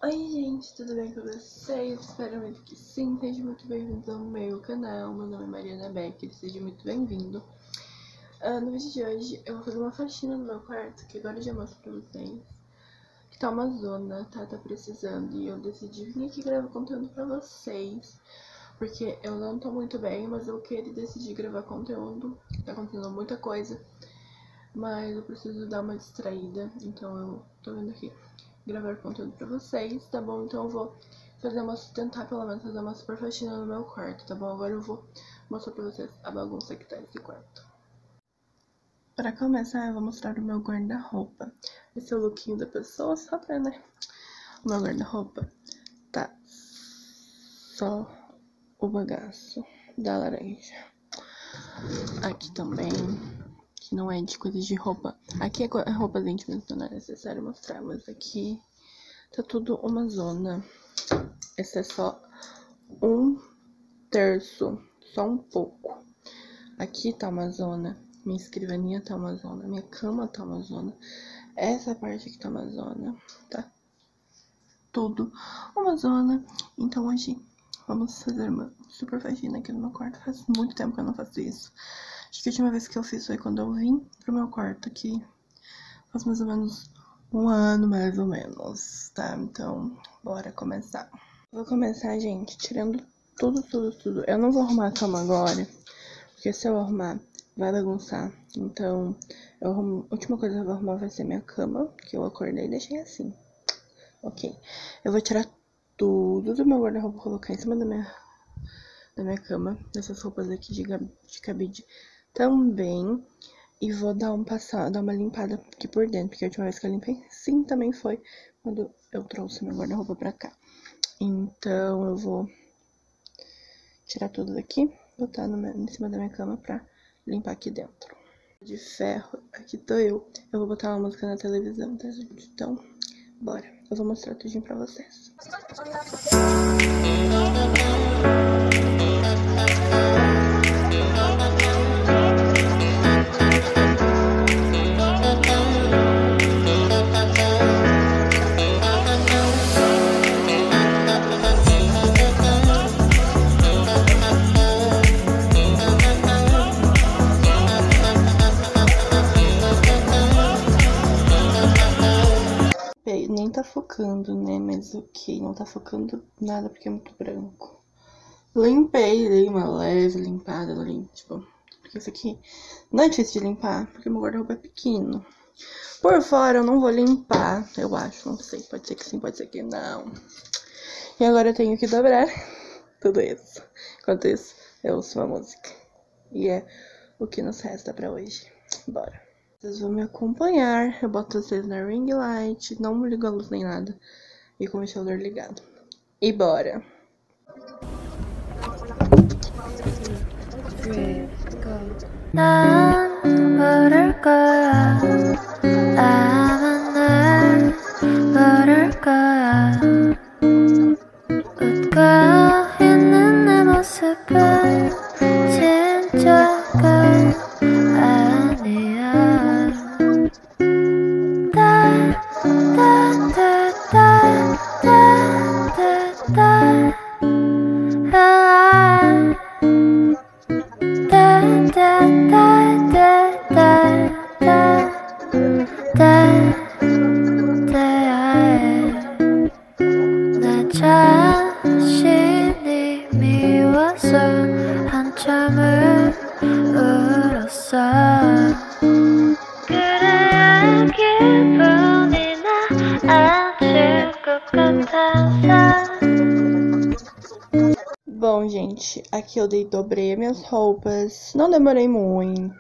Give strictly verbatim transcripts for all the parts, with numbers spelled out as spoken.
Oi gente, tudo bem com vocês? Espero muito que sim, seja muito bem-vindo ao meu canal. Meu nome é Mariana Becker, seja muito bem-vindo. uh, No vídeo de hoje eu vou fazer uma faxina no meu quarto, que agora eu já mostro pra vocês. Que tá uma zona, tá? Tá precisando, e eu decidi vir aqui gravar conteúdo pra vocês, porque eu não tô muito bem, mas eu queria decidir gravar conteúdo. Tá acontecendo muita coisa, mas eu preciso dar uma distraída, então eu tô vindo aqui gravar conteúdo pra vocês, tá bom? Então eu vou fazer uma, tentar pelo menos fazer uma super faxina no meu quarto, tá bom? Agora eu vou mostrar pra vocês a bagunça que tá esse quarto. Pra começar, eu vou mostrar o meu guarda-roupa. Esse é o lookinho da pessoa, só pra, né? O meu guarda-roupa tá só o bagaço da laranja. Aqui também, que não é de coisas de roupa. Aqui é roupas íntimas, então não é necessário mostrar, mas aqui tá tudo uma zona. Esse é só um terço, só um pouco. Aqui tá uma zona. Minha escrivaninha tá uma zona. Minha cama tá uma zona. Essa parte aqui tá uma zona. Tá tudo uma zona. Então hoje vamos fazer uma super faxina aqui no meu quarto. Faz muito tempo que eu não faço isso. Acho que a última vez que eu fiz foi quando eu vim pro meu quarto aqui. Faz mais ou menos um ano, mais ou menos, tá? Então, bora começar. Vou começar, gente, tirando tudo, tudo, tudo. Eu não vou arrumar a cama agora, porque se eu arrumar, vai bagunçar. Então, eu arrumo, a última coisa que eu vou arrumar vai ser minha cama, que eu acordei e deixei assim. Ok. Eu vou tirar tudo do meu guarda-roupa, colocar em cima da minha, da minha cama, dessas roupas aqui de, de cabide também. E vou dar um passar, dar uma limpada aqui por dentro, porque a última vez que eu limpei, sim, também foi quando eu trouxe meu guarda-roupa pra cá. Então, eu vou tirar tudo daqui, botar no meu, em cima da minha cama pra limpar aqui dentro. De ferro, aqui tô eu. Eu vou botar uma música na televisão, tá, gente? Então, bora. Eu vou mostrar tudinho pra vocês. Nem tá focando, né? Mas ok, não tá focando nada porque é muito branco. Limpei, dei uma leve limpada ali, tipo, porque isso aqui não é difícil de limpar, porque meu guarda-roupa é pequeno. Por fora eu não vou limpar, eu acho, não sei, pode ser que sim, pode ser que não. E agora eu tenho que dobrar tudo isso. Enquanto isso, eu ouço uma música. E é o que nos resta pra hoje. Bora. Vocês vão me acompanhar, eu boto vocês na ring light, não ligo a luz nem nada, e com o ventilador ligado. E bora! 난 모를 거야, 아마 날 모를 거야. 웃고 있는 내 모습은 진짜가 아니야. 내 자신이 미워서 한참을 울었어. 그래야 기분이 나아질 것 같아서. Bom, gente, aqui eu dei, dobrei minhas roupas, não demorei muito.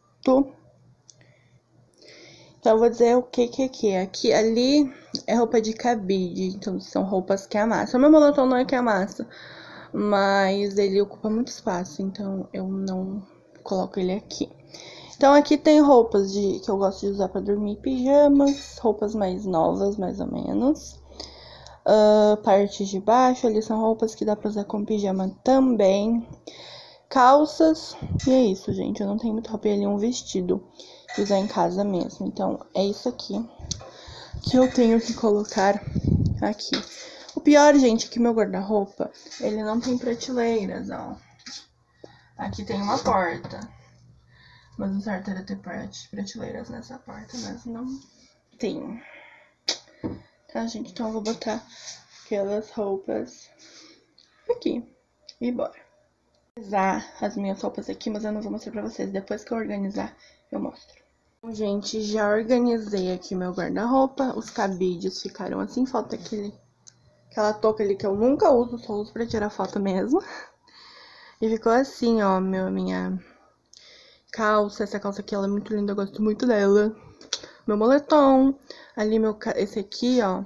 Então, eu vou dizer o que que é que é. Aqui, ali é roupa de cabide, então são roupas que amassam. O meu moletom não é que amassa, mas ele ocupa muito espaço, então eu não coloco ele aqui. Então, aqui tem roupas de, que eu gosto de usar pra dormir, pijamas, roupas mais novas, mais ou menos. Uh, parte de baixo, ali são roupas que dá pra usar com pijama também. Calças, e é isso, gente. Eu não tenho muita roupa, ali um vestido pra usar em casa mesmo. Então, é isso aqui que eu tenho que colocar aqui. O pior, gente, é que meu guarda-roupa, ele não tem prateleiras, ó. Aqui tem uma porta. Mas o certo era ter prateleiras nessa porta, mas não tem. Tá, gente? Então eu vou botar aquelas roupas aqui e bora. Vou organizar as minhas roupas aqui, mas eu não vou mostrar pra vocês. Depois que eu organizar, eu mostro. Bom, gente, já organizei aqui meu guarda-roupa. Os cabides ficaram assim, falta aquele, aquela touca ali que eu nunca uso, só uso pra tirar foto mesmo. E ficou assim, ó, meu, minha calça. Essa calça aqui, ela é muito linda, eu gosto muito dela. Meu moletom. Ali, meu, esse aqui, ó.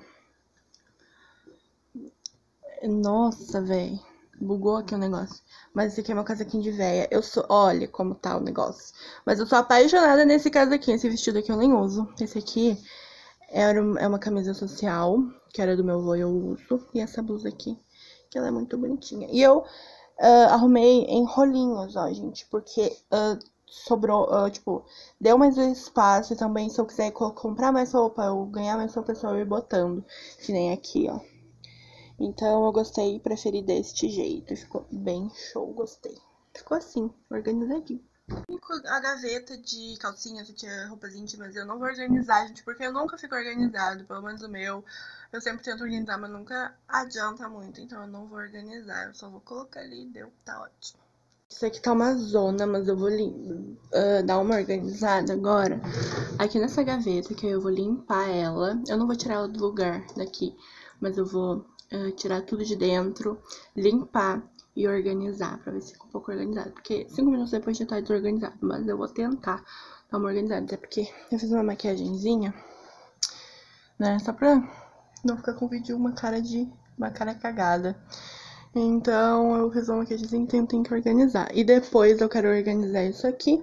Nossa, velho. Bugou aqui o negócio. Mas esse aqui é meu casaquinho de véia. Eu sou... Olha como tá o negócio. Mas eu sou apaixonada nesse casaquinho. Esse vestido aqui eu nem uso. Esse aqui era, é uma camisa social, que era do meu avô, eu uso. E essa blusa aqui, que ela é muito bonitinha. E eu uh, arrumei em rolinhos, ó, gente. Porque uh, sobrou, uh, tipo, deu mais espaço. E também, se eu quiser comprar mais roupa, eu ganhar mais roupa, eu ir botando. Que nem aqui, ó. Então, eu gostei e preferi deste jeito. E ficou bem show, gostei. Ficou assim, organizadinho. A gaveta de calcinhas, que tinha roupas íntimas, eu não vou organizar, gente, porque eu nunca fico organizado. Pelo menos o meu, eu sempre tento organizar, mas nunca adianta muito. Então, eu não vou organizar, eu só vou colocar ali e deu, tá ótimo. Isso aqui tá uma zona, mas eu vou uh, dar uma organizada agora aqui nessa gaveta, que aí eu vou limpar ela. Eu não vou tirar ela do lugar daqui, mas eu vou... Uh, tirar tudo de dentro, limpar e organizar, pra ver se fica um pouco organizado. Porque cinco minutos depois já tá desorganizado, mas eu vou tentar dar uma organizada, até porque eu fiz uma maquiagenzinha, né, só pra não ficar com o vídeo uma cara de, uma cara cagada. Então, eu fiz uma maquiagenzinha, então eu tenho que organizar. E depois eu quero organizar isso aqui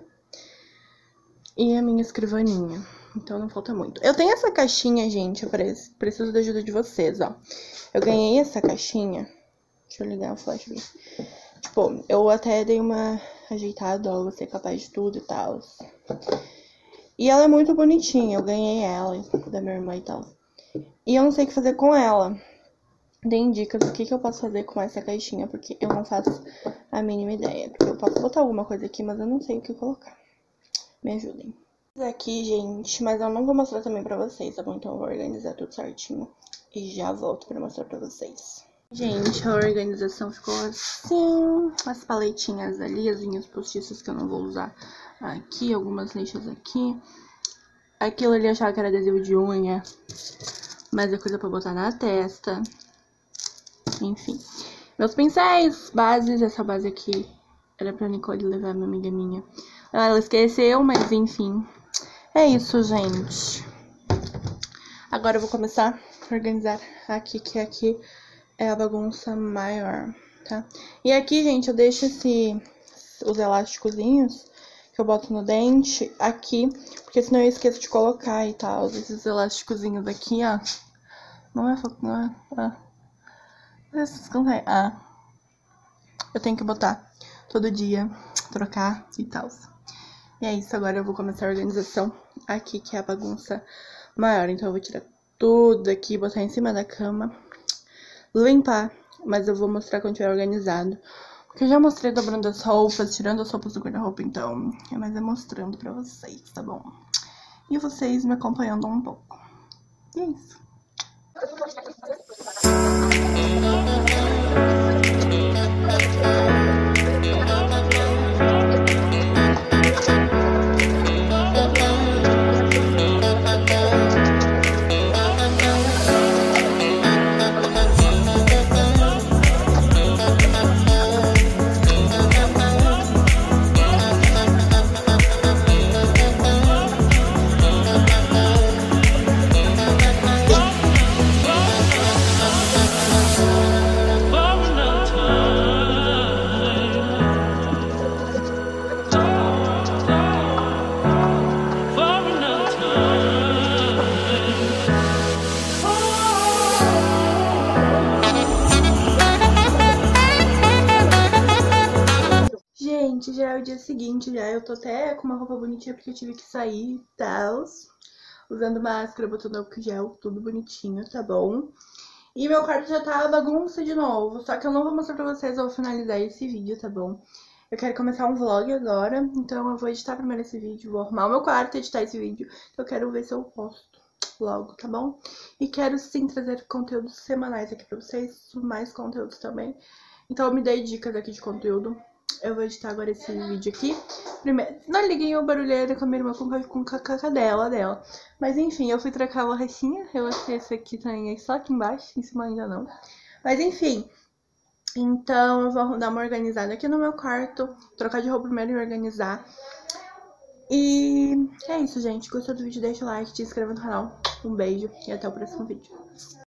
e a minha escrivaninha. Então, não falta muito. Eu tenho essa caixinha, gente, eu preciso da ajuda de vocês, ó. Eu ganhei essa caixinha. Deixa eu ligar o flash aqui. Tipo, eu até dei uma ajeitada, ó, você é capaz de tudo e tal. E ela é muito bonitinha, eu ganhei ela da minha irmã e tal. E eu não sei o que fazer com ela. Deem dicas do que, que eu posso fazer com essa caixinha, porque eu não faço a mínima ideia. Porque eu posso botar alguma coisa aqui, mas eu não sei o que colocar. Me ajudem. Aqui, gente, mas eu não vou mostrar também pra vocês, tá bom? Então eu vou organizar tudo certinho e já volto pra mostrar pra vocês. Gente, a organização ficou assim, as paletinhas ali, as linhas postiças que eu não vou usar aqui, algumas lixas aqui. Aquilo ali eu achava que era adesivo de unha, mas é coisa pra botar na testa. Enfim, meus pincéis, bases, essa base aqui era pra Nicole levar, minha amiga minha. Ela esqueceu, mas enfim. É isso, gente. Agora eu vou começar a organizar aqui, que aqui é a bagunça maior, tá? E aqui, gente, eu deixo esse, os elásticozinhos que eu boto no dente aqui, porque senão eu esqueço de colocar e tal. Esses elásticozinhos aqui, ó. Não é... Não é... Ah. Esses cantais. Ah. Eu tenho que botar todo dia, trocar e tal. E é isso, agora eu vou começar a organização aqui, que é a bagunça maior. Então eu vou tirar tudo aqui, botar em cima da cama, limpar, mas eu vou mostrar quando tiver organizado. Porque eu já mostrei dobrando as roupas, tirando as roupas do guarda-roupa, então é mais é mostrando pra vocês, tá bom? E vocês me acompanhando um pouco. E é isso. Gente, já é o dia seguinte, já eu tô até com uma roupa bonitinha porque eu tive que sair e tal. Usando máscara, botando álcool gel, tudo bonitinho, tá bom? E meu quarto já tá bagunça de novo. Só que eu não vou mostrar pra vocês, eu vou finalizar esse vídeo, tá bom? Eu quero começar um vlog agora, então eu vou editar primeiro esse vídeo, vou arrumar o meu quarto e editar esse vídeo. Eu quero ver se eu posto logo, tá bom? E quero sim trazer conteúdos semanais aqui pra vocês, mais conteúdos também. Então eu me dei dicas aqui de conteúdo. Eu vou editar agora esse vídeo aqui. Primeiro, não liguem o barulheiro com a minha irmã com, com, com a cadela dela. Mas enfim, eu fui trocar a borrachinha. Eu achei essa aqui também só aqui embaixo, em cima ainda não. Mas enfim, então eu vou dar uma organizada aqui no meu quarto. Trocar de roupa primeiro e organizar. E é isso, gente. Gostou do vídeo? Deixa o like, se inscreva no canal. Um beijo e até o próximo vídeo.